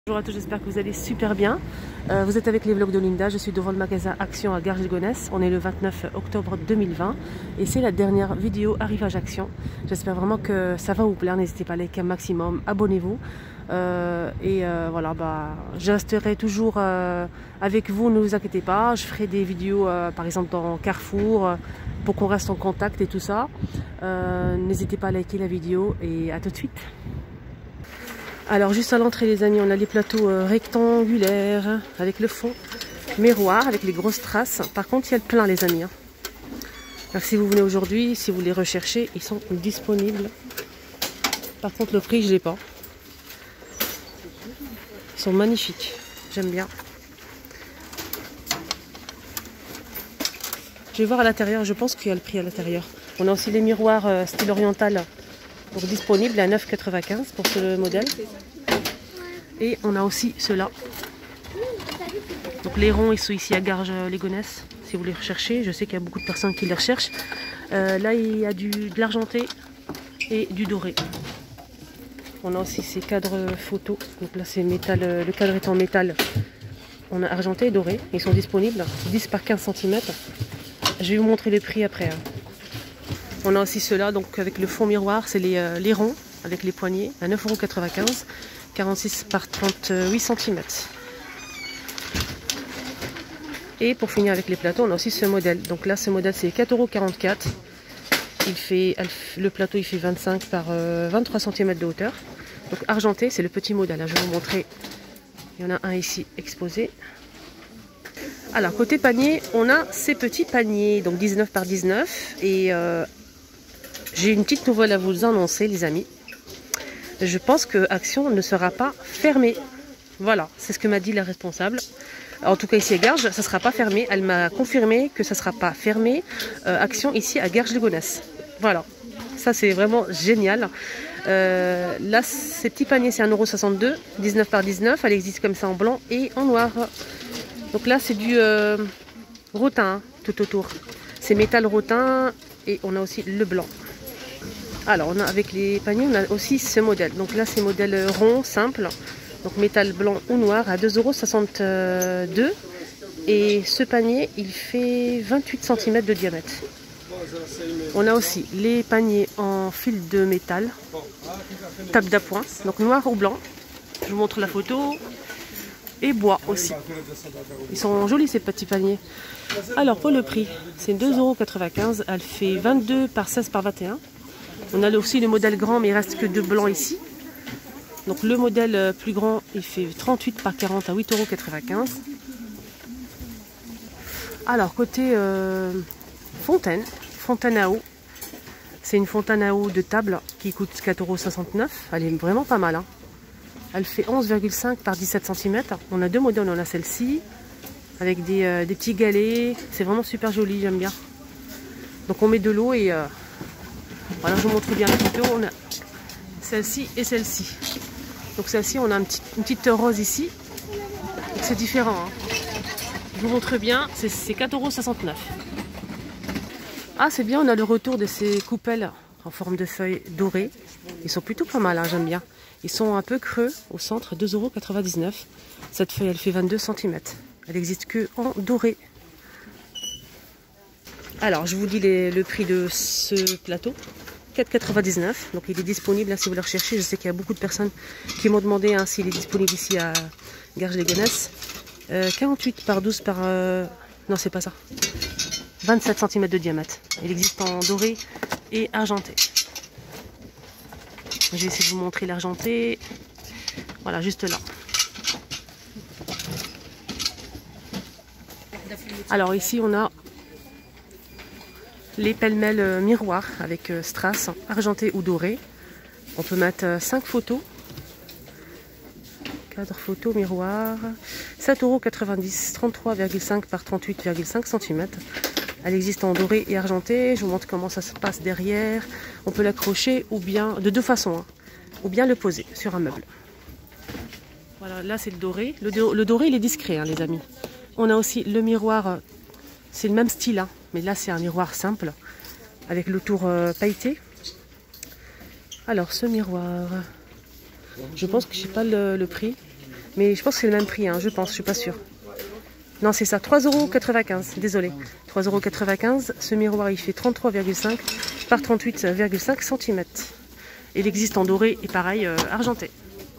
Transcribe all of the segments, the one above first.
Bonjour à tous, j'espère que vous allez super bien. Vous êtes avec les vlogs de Linda, je suis devant le magasin Action à Garges-les-Gonesse. On est le 29 octobre 2020 et c'est la dernière vidéo arrivage Action. J'espère vraiment que ça va vous plaire, n'hésitez pas à liker un maximum, abonnez-vous. Voilà, je resterai toujours avec vous, ne vous inquiétez pas. Je ferai des vidéos par exemple dans Carrefour pour qu'on reste en contact et tout ça. N'hésitez pas à liker la vidéo et à tout de suite. Alors juste à l'entrée les amis, on a les plateaux rectangulaires avec le fond miroir, avec les grosses traces. Par contre il y a le plein les amis. Alors si vous venez aujourd'hui, si vous les recherchez, ils sont disponibles. Par contre le prix je l'ai pas. Ils sont magnifiques, j'aime bien. Je vais voir à l'intérieur, je pense qu'il y a le prix à l'intérieur. On a aussi les miroirs style oriental. Donc disponible à 9,95 pour ce modèle. Et on a aussi ceux-là. Donc les ronds, ils sont ici à Garges-les-Gonesse. Si vous les recherchez, je sais qu'il y a beaucoup de personnes qui les recherchent. Là, il y a de l'argenté et du doré. On a aussi ces cadres photos. Donc là, c'est métal. Le cadre est en métal. On a argenté et doré. Ils sont disponibles. 10 par 15 cm. Je vais vous montrer les prix après. On a aussi ceux-là, donc avec le fond miroir, c'est les ronds avec les poignées à 9,95 €, 46 par 38 cm. Et pour finir avec les plateaux, on a aussi ce modèle. Donc là, ce modèle, c'est 4,44 €. Le plateau, il fait 25 par 23 cm de hauteur. Donc argenté, c'est le petit modèle. Je vais vous montrer. Il y en a un ici exposé. Alors, côté panier, on a ces petits paniers, donc 19 par 19. Et j'ai une petite nouvelle à vous annoncer, les amis. Je pense que Action ne sera pas fermée. Voilà, c'est ce que m'a dit la responsable. En tout cas, ici à Garges, ça ne sera pas fermé. Elle m'a confirmé que ça ne sera pas fermé. Action ici à Garges-les-Gonesse. Voilà, ça c'est vraiment génial. Là, ces petits paniers, c'est 1,62 €, 19 par 19. Elle existe comme ça en blanc et en noir. Donc là, c'est du rotin tout autour. C'est métal rotin et on a aussi le blanc. Alors, on a avec les paniers, on a aussi ce modèle. Donc là, c'est modèle rond, simple. Donc métal blanc ou noir à 2,62 €. Et ce panier, il fait 28 cm de diamètre. On a aussi les paniers en fil de métal, table d'appoint, donc noir ou blanc. Je vous montre la photo. Et bois aussi. Ils sont jolis ces petits paniers. Alors pour le prix, c'est 2,95 €. Elle fait 22 par 16 par 21. On a aussi le modèle grand, mais il reste que deux blancs ici. Donc le modèle plus grand, il fait 38 par 40 à 8,95 €. Alors côté fontaine à eau. C'est une fontaine à eau de table qui coûte 4,69 €. Elle est vraiment pas mal. Elle fait 11,5 par 17 cm. On a deux modèles, on a celle-ci avec des petits galets. C'est vraiment super joli, j'aime bien. Donc on met de l'eau et voilà, je vous montre bien la photo. On a celle-ci et celle-ci. Donc celle-ci, on a une petite rose ici. C'est différent. Je vous montre bien, c'est 4,69 €. Ah, c'est bien, on a le retour de ces coupelles en forme de feuilles dorées. Ils sont plutôt pas mal, j'aime bien. Ils sont un peu creux au centre, 2,99 €. Cette feuille, elle fait 22 cm. Elle n'existe que en doré. Alors, je vous dis le prix de ce plateau. 4,99 €. Donc, il est disponible si vous le recherchez. Je sais qu'il y a beaucoup de personnes qui m'ont demandé s'il est disponible ici à Garges-les-Gonesse. 48 par 12 par... non, c'est pas ça. 27 cm de diamètre. Il existe en doré et argenté. Je vais essayer de vous montrer l'argenté. Voilà, juste là. Alors ici, on a les pêle-mêle miroirs avec strass, argenté ou doré. On peut mettre 5 photos. Cadre photo, miroir. 7,90 €, 33,5 par 38,5 cm. Elle existe en doré et argenté. Je vous montre comment ça se passe derrière. On peut l'accrocher ou bien, de deux façons, ou bien le poser sur un meuble. Voilà, là c'est le doré. Le doré, il est discret, les amis. On a aussi le miroir, c'est le même style, mais là c'est un miroir simple, avec le tour pailleté. Alors ce miroir, je pense que je n'ai pas le prix. Mais je pense que c'est le même prix, hein, je pense, je suis pas sûre. Non, c'est ça, 3,95 €, désolé. 3,95 €. Ce miroir, il fait 33,5 par 38,5 cm. Il existe en doré et pareil, argenté.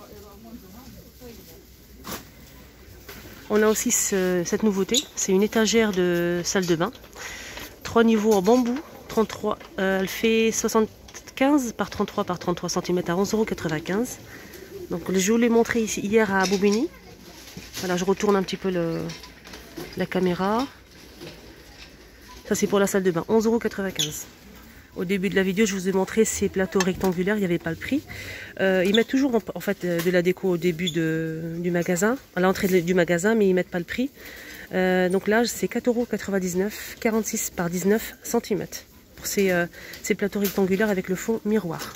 On a aussi cette nouveauté, c'est une étagère de salle de bain. 3 niveaux en bambou, 33, elle fait 75 par 33 par 33 cm à 11,95 €. Donc je vous l'ai montré ici hier à Bobigny. Voilà, je retourne un petit peu la caméra. Ça c'est pour la salle de bain, 11,95 €. Au début de la vidéo, je vous ai montré ces plateaux rectangulaires, il n'y avait pas le prix. Ils mettent toujours en fait de la déco au début du magasin, à l'entrée du magasin, mais ils ne mettent pas le prix. Donc là, c'est 4,99 €, 46 par 19 cm pour ces plateaux rectangulaires avec le fond miroir.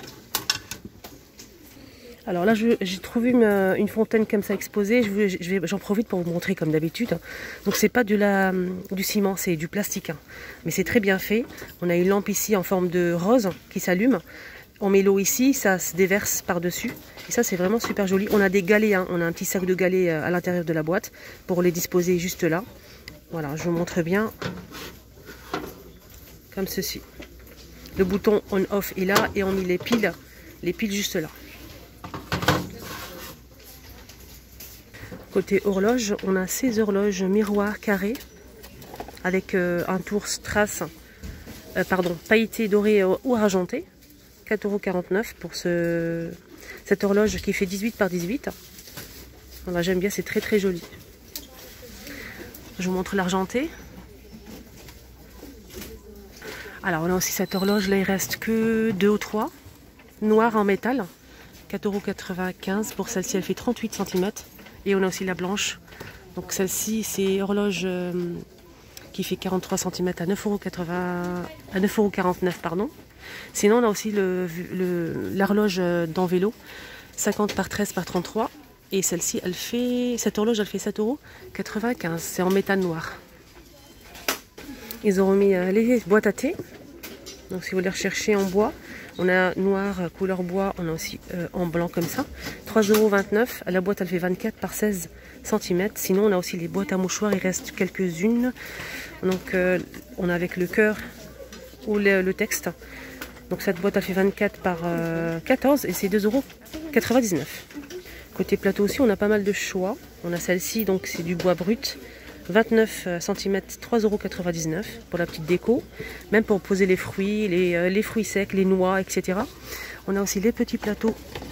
Alors là, j'ai trouvé une fontaine comme ça exposée. J'en profite pour vous montrer comme d'habitude. Donc c'est pas du ciment, c'est du plastique. Hein. Mais c'est très bien fait. On a une lampe ici en forme de rose qui s'allume. On met l'eau ici, ça se déverse par-dessus. Et ça, c'est vraiment super joli. On a des galets, hein. On a un petit sac de galets à l'intérieur de la boîte pour les disposer juste là. Voilà, je vous montre bien. Comme ceci. Le bouton on-off est là et on met les piles juste là. Côté horloge, on a ces horloges miroir carré avec un tour strass, pailleté doré ou argenté. 4,49 € pour cette horloge qui fait 18 par 18. Voilà, j'aime bien, c'est très très joli. Je vous montre l'argenté. Alors on a aussi cette horloge, là il reste que 2 ou 3. Noire en métal, 4,95 € pour celle-ci, elle fait 38 cm. Et on a aussi la blanche. Donc celle-ci, c'est horloge qui fait 43 cm à 9,49 €, pardon. Sinon, on a aussi l'horloge dans vélo, 50 par 13 par 33. Et celle-ci, cette horloge, elle fait 7,95 €. C'est en métal noir. Ils ont remis les boîtes à thé. Donc si vous les recherchez en bois, on a noir, couleur bois, on a aussi en blanc comme ça. 3,29 €. La boîte, elle fait 24 par 16 cm. Sinon, on a aussi les boîtes à mouchoirs. Il reste quelques-unes. Donc, on a avec le cœur ou le texte. Donc, cette boîte, elle fait 24 par 14 et c'est 2,99 €. Côté plateau aussi, on a pas mal de choix. On a celle-ci, donc c'est du bois brut. 29 cm, 3,99 € pour la petite déco, même pour poser les fruits, les fruits secs, les noix, etc. On a aussi les petits plateaux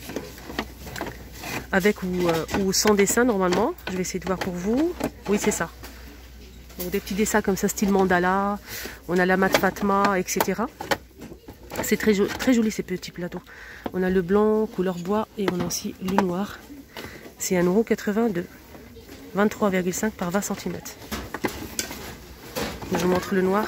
avec ou sans dessin normalement. Je vais essayer de voir pour vous. Oui, c'est ça. Donc, des petits dessins comme ça, style mandala. On a la mat Fatma, etc. C'est très joli ces petits plateaux. On a le blanc, couleur bois, et on a aussi le noir. C'est 1,82 €. 23,5 par 20 cm. Je vous montre le noir.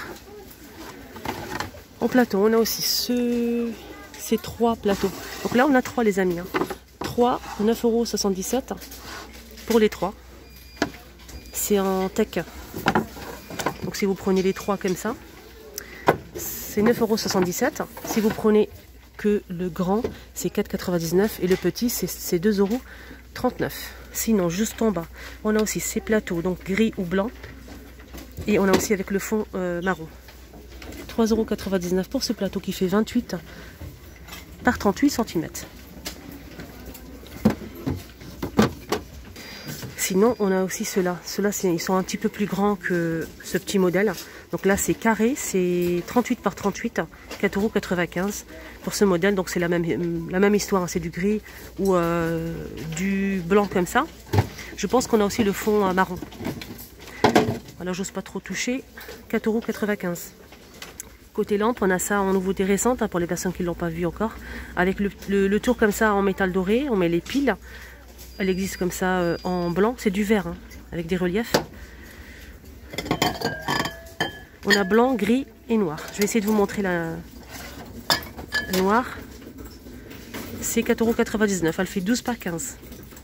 En plateau, on a aussi ces 3 plateaux. Donc là, on a 3 les amis. 3, 9,77 € pour les 3. C'est en tech. Donc si vous prenez les 3 comme ça, c'est 9,77 €. Si vous prenez que le grand, c'est 4,99 € et le petit, c'est 2,39 €. Sinon, juste en bas, on a aussi ces plateaux, donc gris ou blanc. Et on a aussi avec le fond marron. 3,99 € pour ce plateau qui fait 28 par 38 cm. Sinon, on a aussi ceux-là. Ceux-là, ils sont un petit peu plus grands que ce petit modèle. Donc là, c'est carré, c'est 38 par 38, 4,95 € pour ce modèle. Donc c'est la même histoire, hein. C'est du gris ou du blanc comme ça. Je pense qu'on a aussi le fond marron. Voilà, j'ose pas trop toucher. 4,95 €. Côté lampe, on a ça en nouveauté récente, hein, pour les personnes qui ne l'ont pas vu encore. Avec le tour comme ça en métal doré, on met les piles. Elle existe comme ça en blanc, c'est du verre, hein, avec des reliefs. On a blanc, gris et noir. Je vais essayer de vous montrer la noire. C'est 4,99 €. Elle fait 12 par 15.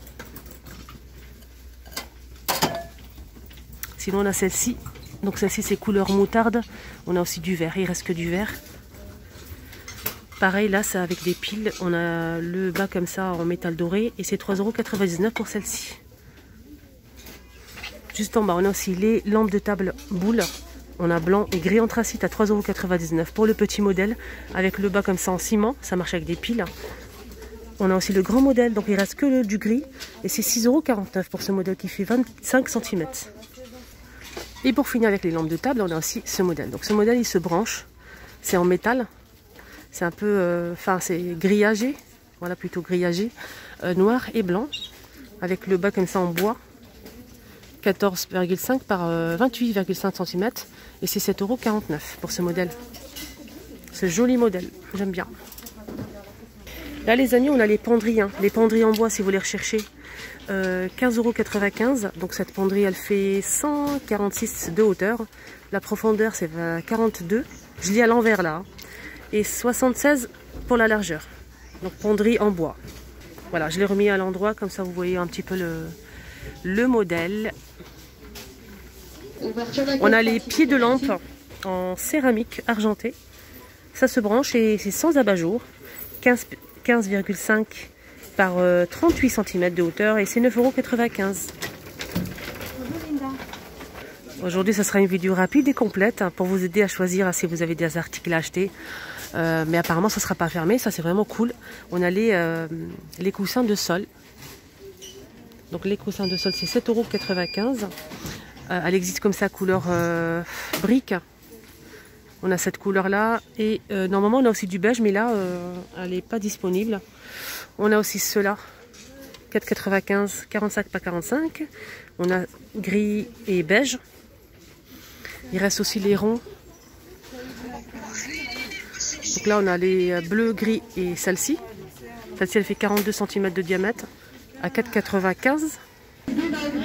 Sinon, on a celle-ci. Donc celle-ci, c'est couleur moutarde. On a aussi du vert. Il reste que du vert. Pareil, là, c'est avec des piles. On a le bas comme ça en métal doré. Et c'est 3,99 € pour celle-ci. Juste en bas, on a aussi les lampes de table boules. On a blanc et gris anthracite à 3,99 € pour le petit modèle. Avec le bas comme ça en ciment, ça marche avec des piles. On a aussi le grand modèle, donc il reste que du gris. Et c'est 6,49 € pour ce modèle qui fait 25 cm. Et pour finir avec les lampes de table, on a aussi ce modèle. Donc ce modèle, il se branche. C'est en métal. C'est un peu, c'est grillagé. Voilà, plutôt grillagé. Noir et blanc. Avec le bas comme ça en bois. 14,5 par 28,5 cm. Et c'est 7,49 € pour ce modèle. Ce joli modèle, j'aime bien. Là les amis, on a les penderies. Les penderies en bois si vous les recherchez. 15,95 €. Donc cette penderie, elle fait 146 de hauteur. La profondeur, c'est 42. Je lis à l'envers là. Et 76 pour la largeur. Donc penderie en bois. Voilà, je l'ai remis à l'endroit, comme ça vous voyez un petit peu le modèle. On a les pieds de lampe en céramique argentée. Ça se branche et c'est sans abat-jour. 15,5 par 38 cm de hauteur et c'est 9,95 €. Aujourd'hui, ça sera une vidéo rapide et complète pour vous aider à choisir si vous avez des articles à acheter. Mais apparemment, ça ne sera pas fermé. Ça, c'est vraiment cool. On a les coussins de sol. Donc, les coussins de sol, c'est 7,95 €. Elle existe comme ça, couleur brique. On a cette couleur-là. Et normalement, on a aussi du beige, mais là, elle n'est pas disponible. On a aussi ceux-là. 4,95 €, 45 par 45. On a gris et beige. Il reste aussi les ronds. Donc là, on a les bleus, gris et celle-ci. Celle-ci, elle fait 42 cm de diamètre à 4,95 €.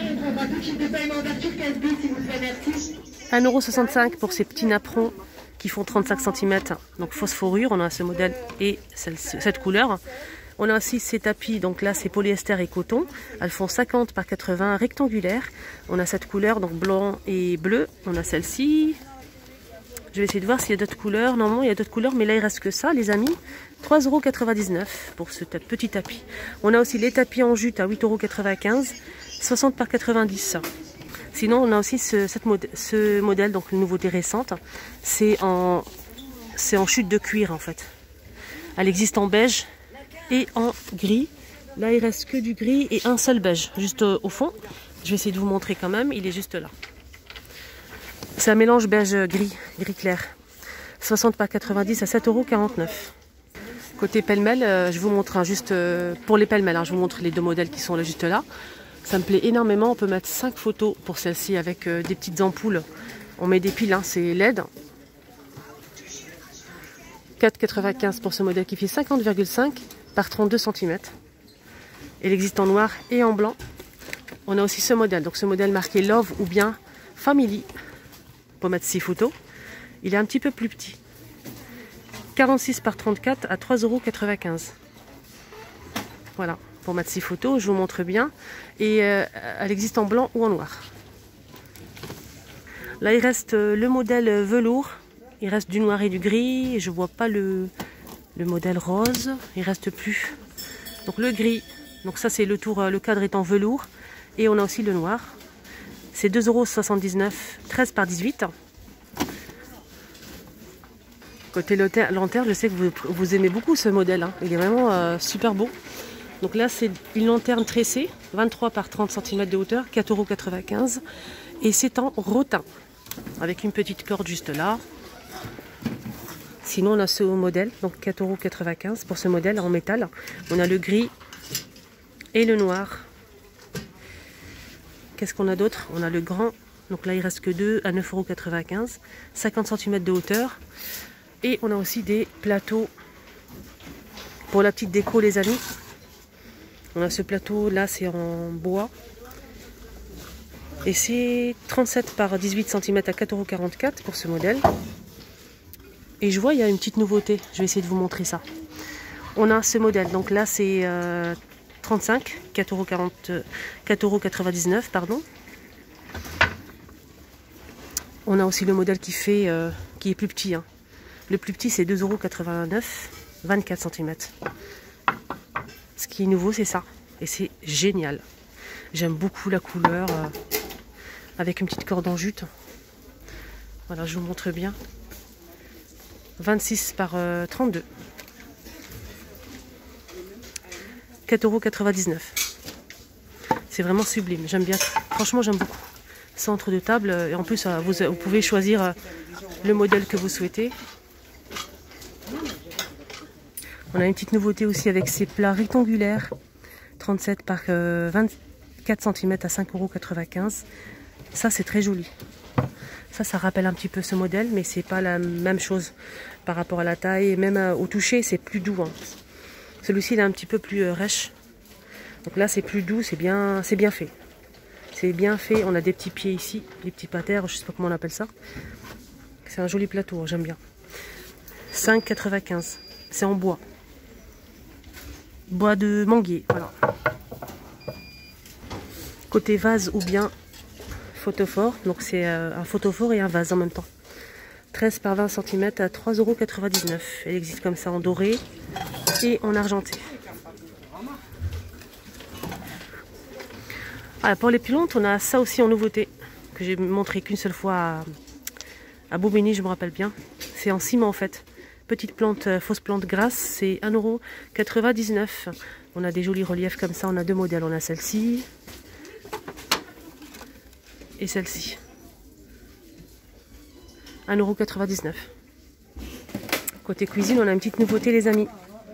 1,65 € pour ces petits napperons qui font 35 cm. Donc phosphorure, on a ce modèle et cette couleur. On a aussi ces tapis, donc là c'est polyester et coton. Elles font 50 par 80 rectangulaires. On a cette couleur, donc blanc et bleu. On a celle-ci. Je vais essayer de voir s'il y a d'autres couleurs. Normalement il y a d'autres couleurs, mais là il reste que ça les amis. 3,99 € pour ce petit tapis. On a aussi les tapis en jute à 8,95 €. 60 par 90. Sinon on a aussi ce modèle, donc une nouveauté récente. C'est en chute de cuir en fait. Elle existe en beige et en gris. Là il reste que du gris et un seul beige juste au fond. Je vais essayer de vous montrer quand même, il est juste là. C'est un mélange beige gris clair. 60 par 90 à 7,49 €. Côté pêle-mêle, je vous montre juste pour les pêle-mêle, je vous montre les deux modèles qui sont là juste là. Ça me plaît énormément, on peut mettre 5 photos pour celle-ci avec des petites ampoules. On met des piles, c'est LED. 4,95 € pour ce modèle qui fait 50,5 par 32 cm. Il existe en noir et en blanc. On a aussi ce modèle, donc ce modèle marqué Love ou bien Family. On peut mettre 6 photos. Il est un petit peu plus petit. 46 par 34 à 3,95 €. Voilà, pour mettre 6 photos, je vous montre bien. Et elle existe en blanc ou en noir. Là, il reste le modèle velours. Il reste du noir et du gris. Je ne vois pas le modèle rose. Il reste plus. Donc le gris. Donc ça, c'est le cadre est en velours. Et on a aussi le noir. C'est 2,79 €, 13 par 18. Côté lanterne, je sais que vous aimez beaucoup ce modèle. Il est vraiment super beau. Donc là, c'est une lanterne tressée, 23 par 30 cm de hauteur, 4,95 €. Et c'est en rotin, avec une petite corde juste là. Sinon, on a ce modèle, donc 4,95 € pour ce modèle en métal. On a le gris et le noir. Qu'est-ce qu'on a d'autre? On a le grand, donc là il reste que 2 à 9,95 €, 50 cm de hauteur. Et on a aussi des plateaux pour la petite déco les amis. On a ce plateau là, c'est en bois. Et c'est 37 par 18 cm à 4,44 € pour ce modèle. Et je vois il y a une petite nouveauté, je vais essayer de vous montrer ça. On a ce modèle, donc là c'est 35, 4,99 €, pardon. On a aussi le modèle qui est plus petit. Le plus petit c'est 2,89 €, 24 cm. Ce qui est nouveau c'est ça. Et c'est génial. J'aime beaucoup la couleur. avec une petite corde en jute. Voilà, je vous montre bien. 26 par 32. 4,99 €. C'est vraiment sublime, j'aime bien. Franchement, j'aime beaucoup. Centre de table, et en plus, vous pouvez choisir le modèle que vous souhaitez. On a une petite nouveauté aussi avec ces plats rectangulaires. 37 par 24 cm à 5,95 €. Ça, c'est très joli. Ça rappelle un petit peu ce modèle, mais c'est pas la même chose par rapport à la taille. Même au toucher, c'est plus doux. Hein. Celui-ci, il est un petit peu plus rêche. Donc là, c'est plus doux, c'est bien fait. C'est bien fait. On a des petits pieds ici, des petits patères, je sais pas comment on appelle ça. C'est un joli plateau, j'aime bien. 5,95 €. C'est en bois. Bois de manguier, voilà. Côté vase ou bien photophore, donc c'est un photophore et un vase en même temps. 13 par 20 cm à 3,99 €. Elle existe comme ça en doré et en argenté. Ah, pour les pilantes, on a ça aussi en nouveauté, que j'ai montré qu'une seule fois à Bobigny, je me rappelle bien. C'est en ciment en fait. Petite plante, fausse plante grasse, c'est 1,99 €. On a des jolis reliefs comme ça, on a deux modèles. On a celle-ci et celle-ci. 1,99 €. Côté cuisine, on a une petite nouveauté les amis.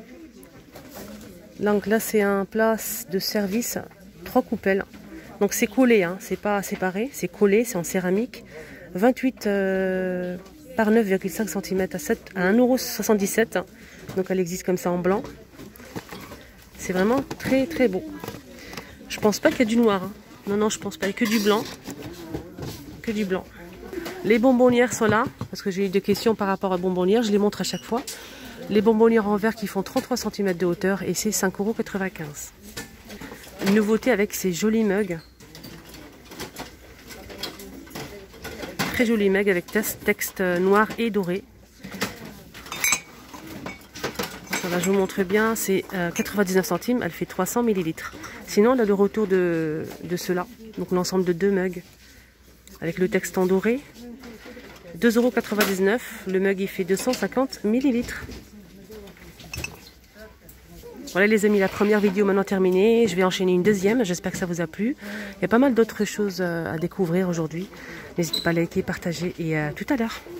Donc là, c'est un plat de service, 3 coupelles. Donc c'est collé, hein, c'est pas séparé, c'est collé, c'est en céramique. 28 par 9,5 cm à 1,77 €. Donc elle existe comme ça en blanc. C'est vraiment très très beau. Je pense pas qu'il y a du noir. Hein. Non, je pense pas. Il y a que du blanc. Que du blanc. Les bonbonnières sont là, parce que j'ai eu des questions par rapport à bonbonnières. Je les montre à chaque fois. Les bonbonnières en verre qui font 33 cm de hauteur et c'est 5,95 €. Une nouveauté avec ces jolis mugs. Très joli mug avec texte noir et doré. Voilà, je vous montre bien, c'est 99 centimes, elle fait 300 ml. Sinon, on a le retour de ceux-là, donc l'ensemble de 2 mugs avec le texte en doré. 2,99 €, le mug il fait 250 ml. Voilà les amis, la première vidéo maintenant terminée. Je vais enchaîner une deuxième, j'espère que ça vous a plu. Il y a pas mal d'autres choses à découvrir aujourd'hui. N'hésitez pas à liker, partager et à tout à l'heure.